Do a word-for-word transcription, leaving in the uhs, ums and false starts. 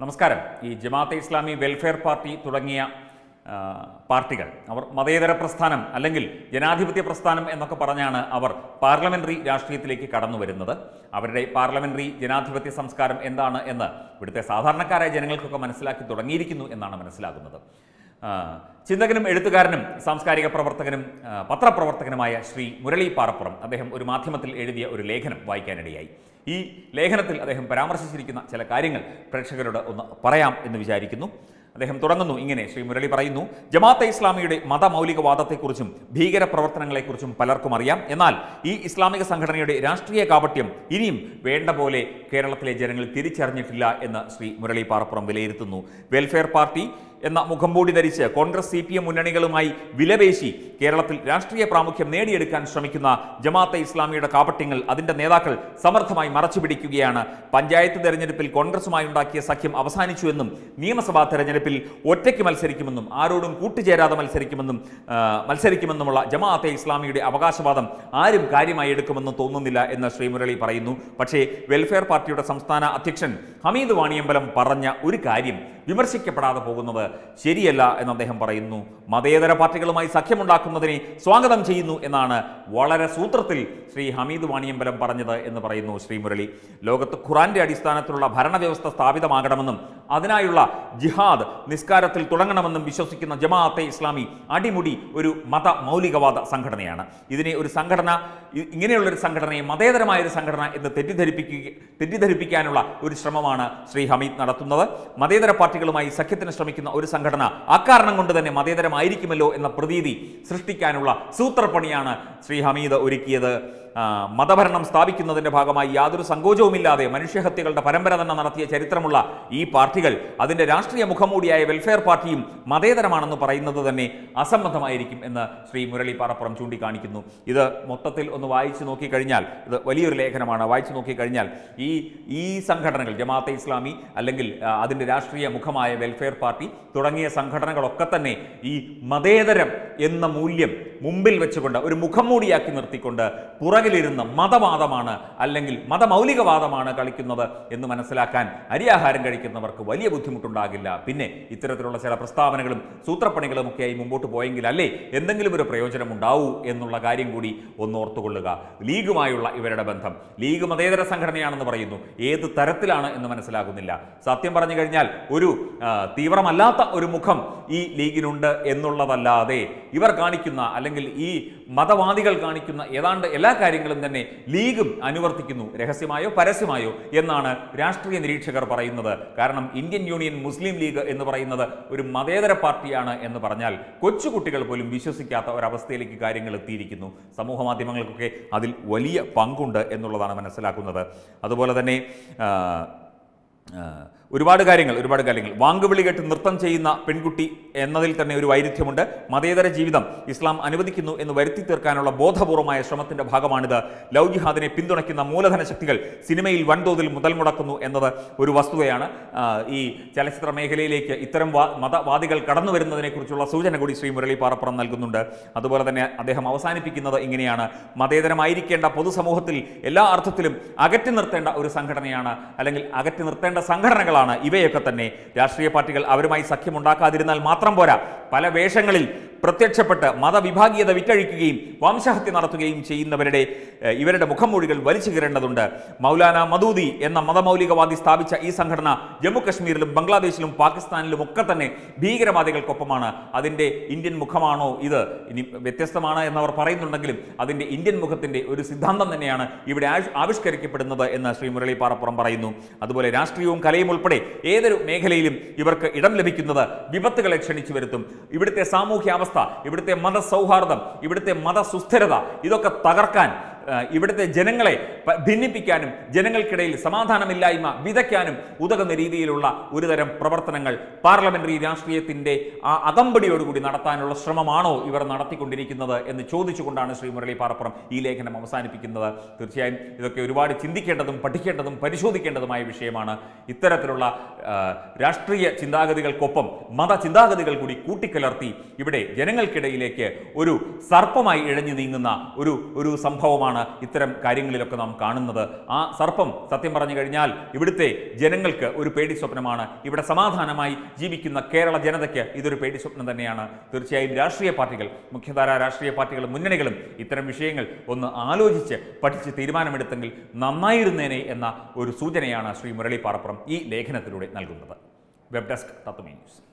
നമസ്കാരം. ഈ Jamaat-e Islami welfare party തുടങ്ങിയ പാർട്ടികൾ അവർ മതേതര പ്രസ്ഥാനം അല്ലെങ്കിൽ ജനാധിപത്യ പ്രസ്ഥാനം എന്നൊക്കെ പറഞ്ഞാണ് അവർ പാർലമെന്ററി രാഷ്ട്രീയത്തിലേക്ക് കടന്നു വരുന്നത്. അവരുടെ പാർലമെന്ററി ജനാധിപത്യ സംസ്കാരം എന്താണ് എന്ന് ഇവിടുത്തെ സാധാരണക്കാരായ ജനങ്ങൾക്കൊക്കെ മനസ്സിലാക്കി തുടങ്ങിയിരിക്കുന്നു എന്നാണ് മനസ്സിലാകുന്നത്. ചിന്തകനും എഴുത്തുകാരനും സാംസ്കാരിക പ്രവർത്തകനും പത്രപ്രവർത്തകനുമായ ശ്രീ മുരളി പാറപ്പുറം അദ്ദേഹം ഒരു മാധ്യമത്തിൽ എഴുതിയ ഒരു ലേഖനം വായിക്കാനിടയായി. ഈ ലേഖനത്തിൽ അദ്ദേഹം പരാമർശിച്ചിരിക്കുന്ന ചില കാര്യങ്ങൾ പ്രേക്ഷകരോട് ഒന്ന് പറയാം എന്ന് വിചാരിക്കുന്നു. അദ്ദേഹം തുടങ്ങുന്നു ഇങ്ങനെ. ശ്രീ മുരളി പറയുന്നു, ജമാഅത്തെ ഇസ്ലാമിയുടെ മതമൗലികവാദത്തെക്കുറിച്ചും ഭീകര പ്രവർത്തനങ്ങളെക്കുറിച്ചും പലർക്കും അറിയാം. എന്നാൽ ഈ ഇസ്ലാമിക സംഘടനയുടെ രാഷ്ട്രീയ കാപട്യം ഇനിയും വേണ്ട പോലെ കേരളത്തിലെ ജനങ്ങൾ തിരിച്ചറിഞ്ഞിട്ടില്ല എന്ന് ശ്രീ മുരളി പാറപ്പുറം വിലയിരുത്തുന്നു. വെൽഫെയർ പാർട്ടി എന്ന മുഖംമൂടി ധരിച്ച് കോൺഗ്രസ് സി പി എം മുന്നണികളുമായി വിലപേശി കേരളത്തിൽ രാഷ്ട്രീയ പ്രാമുഖ്യം നേടിയെടുക്കാൻ ശ്രമിക്കുന്ന ജമാഅത്തെ ഇസ്ലാമിയുടെ കാപട്യങ്ങൾ അതിന്റെ നേതാക്കൾ സമർത്ഥമായി മറച്ചുപിടിക്കുകയാണ്. പഞ്ചായത്ത് തെരഞ്ഞെടുപ്പിൽ കോൺഗ്രസുമായി ഉണ്ടാക്കിയ സഖ്യം അവസാനിച്ചുവെന്നും നിയമസഭാ തെരഞ്ഞെടുപ്പിൽ ഒറ്റയ്ക്ക് മത്സരിക്കുമെന്നും ആരോടും കൂട്ടുചേരാതെ മത്സരിക്കുമെന്നും മത്സരിക്കുമെന്നുമുള്ള ജമാഅത്തെ ഇസ്ലാമിയുടെ അവകാശവാദം ആരും കാര്യമായി എടുക്കുമെന്നും തോന്നുന്നില്ല എന്ന് ശ്രീ മുരളി പറയുന്നു. പക്ഷേ വെൽഫെയർ പാർട്ടിയുടെ സംസ്ഥാന അധ്യക്ഷൻ ഹമീദ് വാണിയമ്പലം പറഞ്ഞ ഒരു കാര്യം വിമർശിക്കപ്പെടാതെ പോകുന്നത് ശരിയല്ല എന്ന് അദ്ദേഹം പറയുന്നു. മതേതര പാർട്ടികളുമായി സഖ്യമുണ്ടാക്കുന്നതിനെ സ്വാഗതം ചെയ്യുന്നു എന്നാണ് വളരെ സൂത്രത്തിൽ ശ്രീ ഹമീദ് വാണിയമ്പലം പറഞ്ഞത് എന്ന് പറയുന്നു ശ്രീ മുരളി. ലോകത്ത് ഖുറാന്റെ അടിസ്ഥാനത്തിലുള്ള ഭരണവ്യവസ്ഥ സ്ഥാപിതമാകണമെന്നും അതിനായുള്ള ജിഹാദ് നിസ്കാരത്തിൽ തുടങ്ങണമെന്നും വിശ്വസിക്കുന്ന ജമാഅത്തെ ഇസ്ലാമി അടിമുടി ഒരു മത മൗലികവാദ സംഘടനയാണ്. ഇതിനെ ഒരു സംഘടന ഇങ്ങനെയുള്ളൊരു സംഘടനയെ മതേതരമായൊരു സംഘടന എന്ന് തെറ്റിദ്ധരിപ്പിക്കുക തെറ്റിദ്ധരിപ്പിക്കാനുള്ള ഒരു ശ്രമമാണ് ശ്രീ ഹമീദ് നടത്തുന്നത്. മതേതര പാർട്ടികളുമായി സഖ്യത്തിന് ശ്രമിക്കുന്ന ഒരു സംഘടന അക്കാരണം കൊണ്ട് തന്നെ മതേതരമായിരിക്കുമല്ലോ എന്ന പ്രതീതി സൃഷ്ടിക്കാനുള്ള സൂത്രപ്പണിയാണ് ശ്രീ ഹമീദ് ഒരുക്കിയത്. മതഭരണം സ്ഥാപിക്കുന്നതിന്റെ ഭാഗമായി യാതൊരു സങ്കോചവുമില്ലാതെ മനുഷ്യഹത്യകളുടെ പരമ്പര തന്നെ നടത്തിയ ചരിത്രമുള്ള ഈ പാർട്ടികൾ അതിന്റെ രാഷ്ട്രീയ മുഖംമൂടിയായ വെൽഫെയർ പാർട്ടിയും മതേതരമാണെന്ന് പറയുന്നത് തന്നെ അസംബന്ധമായിരിക്കും എന്ന് ശ്രീ മുരളി പാറപ്പുറം ചൂണ്ടിക്കാണിക്കുന്നു. ഇത് മൊത്തത്തിൽ ഒന്ന് വായിച്ചു നോക്കിക്കഴിഞ്ഞാൽ, ഇത് വലിയൊരു ലേഖനമാണ്, വായിച്ചു നോക്കിക്കഴിഞ്ഞാൽ ഈ ഈ സംഘടനകൾ ജമാഅത്തെ ഇസ്ലാമി അല്ലെങ്കിൽ അതിന്റെ രാഷ്ട്രീയ മുഖമായ വെൽഫെയർ പാർട്ടി തുടങ്ങിയ സംഘടനകളൊക്കെ തന്നെ ഈ മതേതരം എന്ന മൂല്യം മുമ്പിൽ വെച്ചുകൊണ്ട് ഒരു മുഖംമൂടിയാക്കി നിർത്തിക്കൊണ്ട് പുറകിലിരുന്ന് മതവാദമാണ് അല്ലെങ്കിൽ മതമൗലികവാദമാണ് കളിക്കുന്നത് എന്ന് മനസ്സിലാക്കാൻ അരിയാഹാരം കഴിക്കുന്നവർക്ക് വലിയ ബുദ്ധിമുട്ടുണ്ടാകില്ല. പിന്നെ ഇത്തരത്തിലുള്ള ചില പ്രസ്താവനകളും സൂത്രപ്പണികളും ഒക്കെയായി മുമ്പോട്ട് പോയെങ്കിൽ അല്ലേ എന്തെങ്കിലും ഒരു പ്രയോജനം ഉണ്ടാവൂ എന്നുള്ള കാര്യം കൂടി ഒന്ന് ഓർത്തുകൊള്ളുക. ലീഗുമായുള്ള ഇവരുടെ ബന്ധം, ലീഗ് മതേതര സംഘടനയാണെന്ന് പറയുന്നു, ഏത് തരത്തിലാണ് എന്ന് മനസ്സിലാകുന്നില്ല. സത്യം പറഞ്ഞു കഴിഞ്ഞാൽ ഒരു തീവ്രമല്ലാത്ത ഒരു മുഖം ഈ ലീഗിനുണ്ട് എന്നുള്ളതല്ലാതെ ഇവർ കാണിക്കുന്ന അല്ലെങ്കിൽ ഈ മതവാദികൾ കാണിക്കുന്ന ഏതാണ്ട് എല്ലാ കാര്യങ്ങളും തന്നെ ലീഗും അനുവർത്തിക്കുന്നു, രഹസ്യമായോ പരസ്യമായോ എന്നാണ് രാഷ്ട്രീയ നിരീക്ഷകർ പറയുന്നത്. കാരണം ഇന്ത്യൻ യൂണിയൻ മുസ്ലിം ലീഗ് എന്ന് പറയുന്നത് ഒരു മതേതര പാർട്ടിയാണ് എന്ന് പറഞ്ഞാൽ കൊച്ചുകുട്ടികൾ പോലും വിശ്വസിക്കാത്ത ഒരവസ്ഥയിലേക്ക് കാര്യങ്ങൾ എത്തിയിരിക്കുന്നു. സമൂഹ മാധ്യമങ്ങൾക്കൊക്കെ അതിൽ വലിയ പങ്കുണ്ട് എന്നുള്ളതാണ് മനസ്സിലാക്കുന്നത്. അതുപോലെ തന്നെ ഒരുപാട് കാര്യങ്ങൾ ഒരുപാട് കാര്യങ്ങൾ വാങ്കുവിളി കേട്ട് നൃത്തം ചെയ്യുന്ന പെൺകുട്ടി എന്നതിൽ തന്നെ ഒരു വൈരുദ്ധ്യമുണ്ട്. മതേതര ജീവിതം ഇസ്ലാം അനുവദിക്കുന്നു എന്ന് വരുത്തി തീർക്കാനുള്ള ബോധപൂർവമായ ശ്രമത്തിന്റെ ഭാഗമാണിത്. ലവ് ജിഹാദിനെ പിന്തുണയ്ക്കുന്ന മൂലധന ശക്തികൾ സിനിമയിൽ വൻതോതിൽ മുതൽ മുടക്കുന്നു എന്നത് ഒരു വസ്തുതയാണ്. ഈ ചലച്ചിത്ര മേഖലയിലേക്ക് ഇത്തരം മതവാദികൾ കടന്നു വരുന്നതിനെക്കുറിച്ചുള്ള സൂചന കൂടി ശ്രീ മുരളി പാറപ്പുറം നൽകുന്നുണ്ട്. അതുപോലെ തന്നെ അദ്ദേഹം അവസാനിപ്പിക്കുന്നത് ഇങ്ങനെയാണ്: മതേതരമായിരിക്കേണ്ട പൊതുസമൂഹത്തിൽ എല്ലാ അർത്ഥത്തിലും അകറ്റി നിർത്തേണ്ട ഒരു സംഘടനയാണ് അല്ലെങ്കിൽ അകറ്റി നിർത്തേണ്ട സംഘടനകളാണ് ഇവയൊക്കെ തന്നെ. രാഷ്ട്രീയ പാർട്ടികൾ അവരുമായി സഖ്യമുണ്ടാക്കാതിരുന്നാൽ മാത്രം പോരാ, പല വേഷങ്ങളിൽ പ്രത്യക്ഷപ്പെട്ട് മതവിഭാഗീയത വിറ്റഴിക്കുകയും വംശഹത്യ നടത്തുകയും ചെയ്യുന്നവരുടെ ഇവരുടെ മുഖംമൂടികൾ വലിച്ചു കീറേണ്ടതുണ്ട്. മൗലാന മദൂദി എന്ന മതമൗലികവാദി സ്ഥാപിച്ച ഈ സംഘടന ജമ്മു കശ്മീരിലും ബംഗ്ലാദേശിലും പാകിസ്ഥാനിലും ഒക്കെ തന്നെ ഭീകരവാദികൾക്കൊപ്പമാണ്. അതിൻ്റെ ഇന്ത്യൻ മുഖമാണോ ഇത്? ഇനി വ്യത്യസ്തമാണ് എന്നവർ പറയുന്നുണ്ടെങ്കിലും അതിൻ്റെ ഇന്ത്യൻ മുഖത്തിൻ്റെ ഒരു സിദ്ധാന്തം തന്നെയാണ് ഇവിടെ ആവിഷ്കരിക്കപ്പെടുന്നത് എന്ന് ശ്രീ മുരളി പാറപ്പുറം പറയുന്നു. അതുപോലെ രാഷ്ട്രീയവും കലയും ഉൾപ്പെടെ ഏതൊരു മേഖലയിലും ഇവർക്ക് ഇടം ലഭിക്കുന്നത് വിപത്തുകളെ ക്ഷണിച്ചു വരുത്തും. ഇവിടുത്തെ സാമൂഹ്യാവസ്ഥ, ഇവിടുത്തെ മതസൗഹാർദ്ദം, ഇവിടുത്തെ മതസുസ്ഥിരത ഇതൊക്കെ തകർക്കാൻ, ഇവിടുത്തെ ജനങ്ങളെ ഭിന്നിപ്പിക്കാനും ജനങ്ങൾക്കിടയിൽ സമാധാനമില്ലായ്മ വിതയ്ക്കാനും ഉതകുന്ന രീതിയിലുള്ള ഒരുതരം പ്രവർത്തനങ്ങൾ പാർലമെന്ററി രാഷ്ട്രീയത്തിന്റെ ആ അകമ്പടിയോടുകൂടി നടത്താനുള്ള ശ്രമമാണോ ഇവർ നടത്തിക്കൊണ്ടിരിക്കുന്നത് എന്ന് ചോദിച്ചുകൊണ്ടാണ് ശ്രീ മുരളി പാറപ്പുറം ഈ ലേഖനം അവസാനിപ്പിക്കുന്നത്. തീർച്ചയായും ഇതൊക്കെ ഒരുപാട് ചിന്തിക്കേണ്ടതും പഠിക്കേണ്ടതും പരിശോധിക്കേണ്ടതുമായ വിഷയമാണ്. ഇത്തരത്തിലുള്ള രാഷ്ട്രീയ ചിന്താഗതികൾക്കൊപ്പം മത ചിന്താഗതികൾ കൂടി കൂട്ടിക്കലർത്തി ഇവിടെ ജനങ്ങൾക്കിടയിലേക്ക് ഒരു സർപ്പമായി ഇഴഞ്ഞു നീങ്ങുന്ന ഒരു ഒരു സംഭവമാണ് സർപ്പമാണ് ഇത്തരം കാര്യങ്ങളിലൊക്കെ നാം കാണുന്നത്. ആ സർപ്പം സത്യം പറഞ്ഞു കഴിഞ്ഞാൽ ഇവിടുത്തെ ജനങ്ങൾക്ക് ഒരു പേടി സ്വപ്നമാണ്. ഇവിടെ സമാധാനമായി ജീവിക്കുന്ന കേരള ജനതയ്ക്ക് ഇതൊരു പേടി സ്വപ്നം തന്നെയാണ്. തീർച്ചയായും രാഷ്ട്രീയ പാർട്ടികൾ, മുഖ്യധാര രാഷ്ട്രീയ പാർട്ടികളും മുന്നണികളും ഇത്തരം വിഷയങ്ങൾ ഒന്ന് ആലോചിച്ച് പഠിച്ച് തീരുമാനമെടുത്തെങ്കിൽ നന്നായിരുന്നേനെ എന്ന ഒരു സൂചനയാണ് ശ്രീ മുരളി പാറപ്പുറം ഈ ലേഖനത്തിലൂടെ നൽകുന്നത്. Web desk Tatwamayi news.